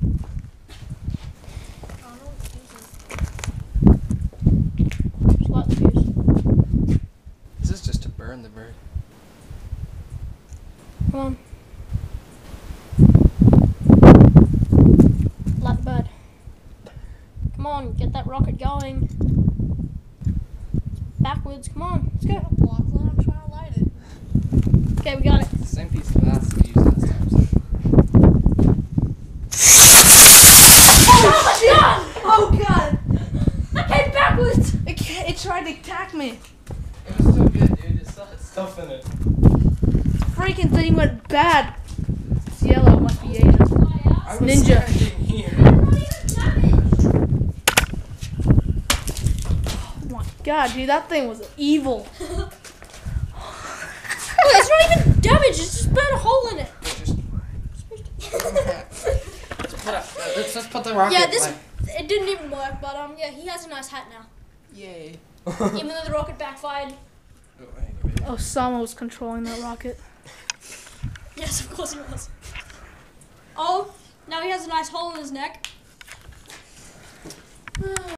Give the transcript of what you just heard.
Is this just to burn the bird? Come on. Light the bird. Come on, get that rocket going. Backwards, come on, let's go. I'm trying to light it. Okay, we got it. It's the same piece of glass that we used last time. Oh god! That came backwards! It tried to attack me. It was still good, dude. It still had stuff in it. Freaking thing went bad. It's yellow, it must be Asian. I was Ninja. standing here. Oh my god, dude, that thing was evil. Oh, it's not even damaged, it's just burnt a hole in it. Let's put the rocket. Yeah, it didn't even work, but yeah, he has a nice hat now. Yay. Even though the rocket backfired. Osama was controlling that rocket. Yes, of course he was. Oh, now he has a nice hole in his neck.